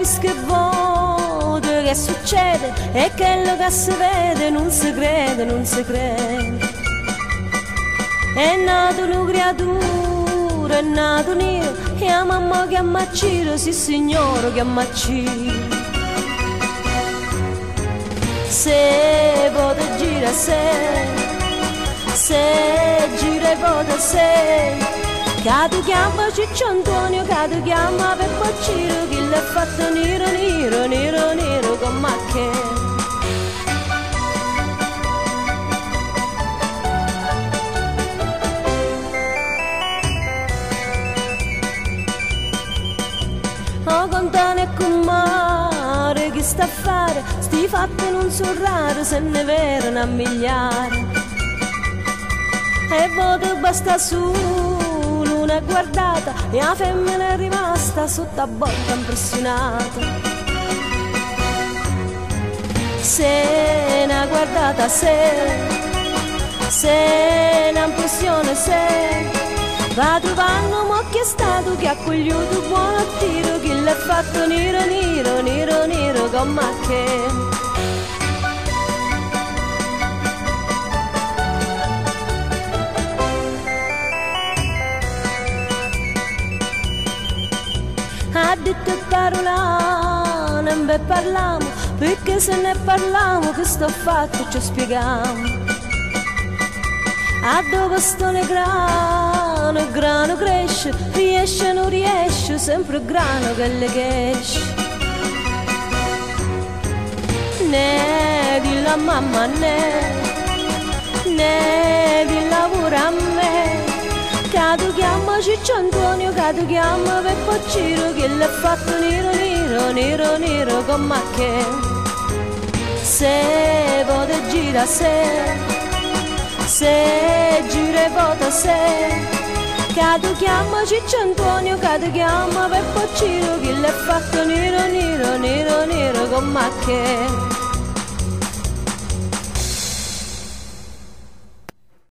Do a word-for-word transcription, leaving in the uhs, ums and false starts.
capisco che vuoto, che succede, e quello che si vede non si crede, non si crede. È nato una creatura, è nato nero, e a mamma che ammacciro, sì signore che ammaccio. Se pote gira, se, se gira e pote, se, che tu chiama Ciccio Antonio, che tu chiama Peppo Ciro, che l'ha fatto nero, nero, nero, nero, con macchè. Oh, contane e con mare, chi sta a fare? Sti fatti non sono rari, se ne verano a migliaia. E voto basta solo una guardata, e la femmina è rimasta sotto a botta impressionata. Se una guardata, se, se una impressione, se, va trovando mo che è stato che ha cogliuto buono a tiro, che l'ha fatto nero, nero, nero, nero, con macchè. Ha detto parola, non ve parliamo, perché se ne parliamo che sto fatto ci spieghiamo. A dove sto nel grano, il grano cresce, riesce non riesce, sempre il grano che le esce. Ne di la mamma, ne, ne di lavoro a me, che tu chiama Ciccio Antonio, che tu chiama Peppo Ciro, che l'ha fatto nero, nero, nero, nero, con macchè. Se pote gira, se, se gira e vota, se, che tu chiama Ciccio Antonio, che tu chiama Peppo Ciro, che l'ha fatto nero, nero, nero, nero, con macchè.